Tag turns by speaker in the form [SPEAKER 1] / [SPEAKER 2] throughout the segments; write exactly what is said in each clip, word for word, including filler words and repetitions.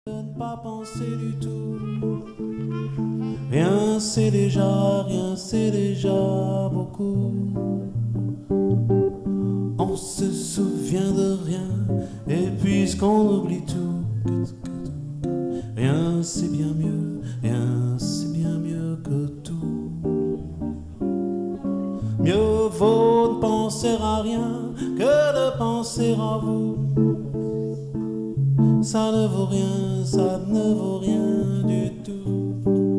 [SPEAKER 1] Ne pas penser du tout. Rien c'est déjà, rien c'est déjà beaucoup. On se souvient de rien, et puisqu'on oublie tout, rien c'est bien mieux, rien c'est bien mieux que tout. Mieux vaut ne penser à rien que de penser à vous. Ça ne vaut rien, ça ne vaut rien du tout.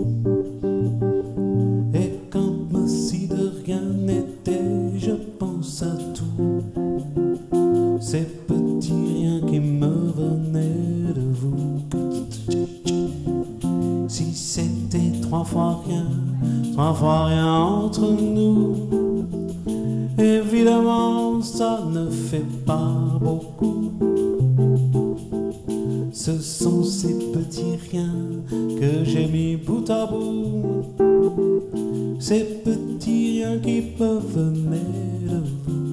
[SPEAKER 1] Et comme si de rien n'était, je pense à tout. Ces petits riens qui me venaient de vous. Si c'était trois fois rien, trois fois rien entre nous, évidemment ça ne fait pas beaucoup. Ce sont ces petits riens que j'ai mis bout à bout, ces petits riens qui peuvent venir de vous.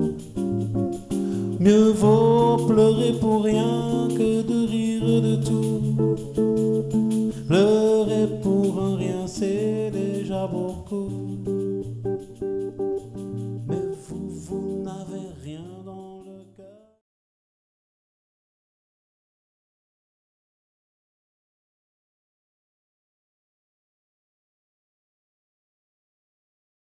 [SPEAKER 1] Mieux vaut pleurer pour rien que de rire de tout.